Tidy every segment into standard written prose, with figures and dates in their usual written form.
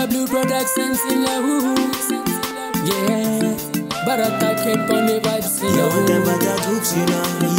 Blue Productions in the hood. Yeah, but I can't keep on the vibes in the hood. Never that hooks, you know,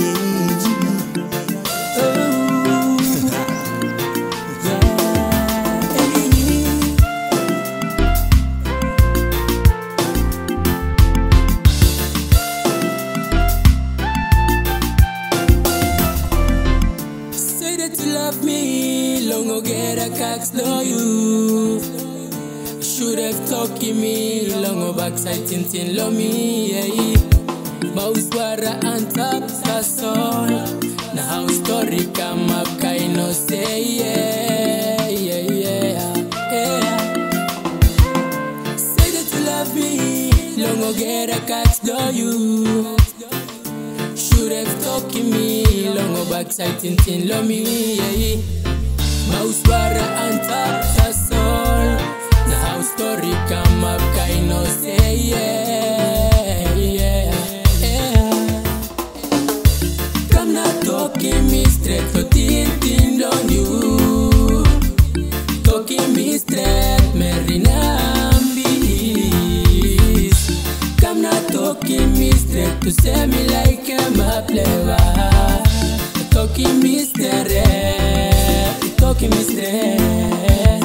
Say that you love me, long ago I can't know you. Should have talking me, long ago backside tintin lo me, yeah. Mauswara and top, that's all. Now how story come up, kind of say, yeah, yeah, yeah, yeah. Say that you love me, long ago I can't know you. Should have talking me, long ago backside tintin lo me, yeah. Mauswara and top, that's all. Now how story come up, kind of say, yeah, yeah, yeah. Come now, Tokim Me Stret, for tintin on you. Tokim Me Stret, Marina Ambis. Come now, Tokim Me Stret, to say me like I'm a player. Tokim Me Stret, Tokim Me Stret.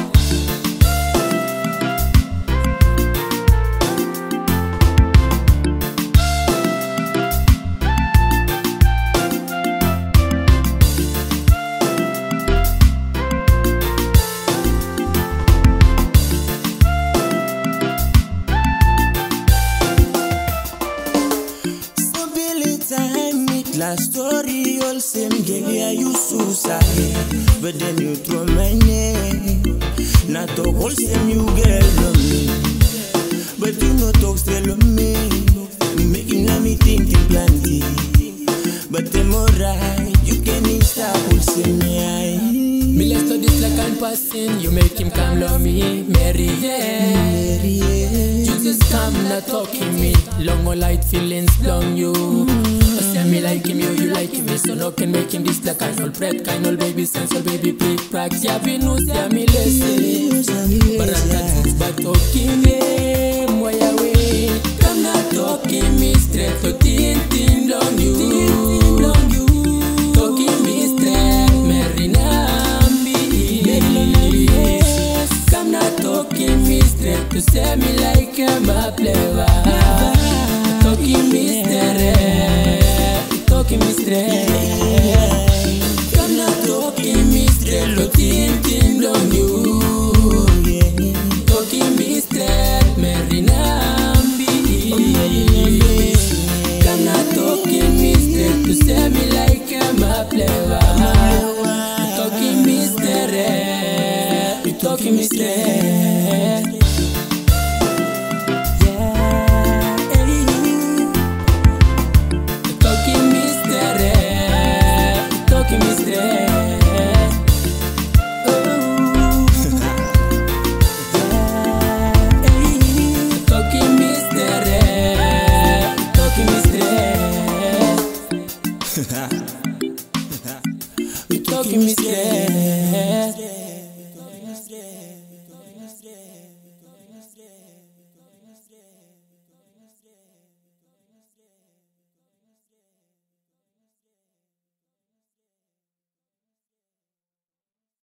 Last story, all same girl, yeah, you suicide. But then you throw my name. Not talk all same you girl love me. But you no talk still love me. Making me thinking plenty. But them alright, you can't stop all same me. Me let's do this like I'm passing. You make him come love me, Mary, yeah. You just come not talking me. Long or light feelings, long you. Me like him, you like him, so no can make him this like kind of bread, kind of baby sense, or baby play practice. Yeah, we know, yeah, me listen. But I can't but talking him, why away? Come now, Tokim Me Stret, to tintin long you. Tokim Me Stret, Marina Ambis. Come now, Tokim Me Stret, to say me like I'm a player. Tokim Me Stret. Tokim Me Stret. Come now, Tokim Me Stret, lo tintin long you. Tokim Me Stret, Marina Ambis. Come now, Tokim Me Stret, to say me like I'm a player. Tokim Me Stret, Tokim Me Stret. Tokim Me Stret. Tokim Me Stret. Tokim Me Stret. Tokim Me Stret.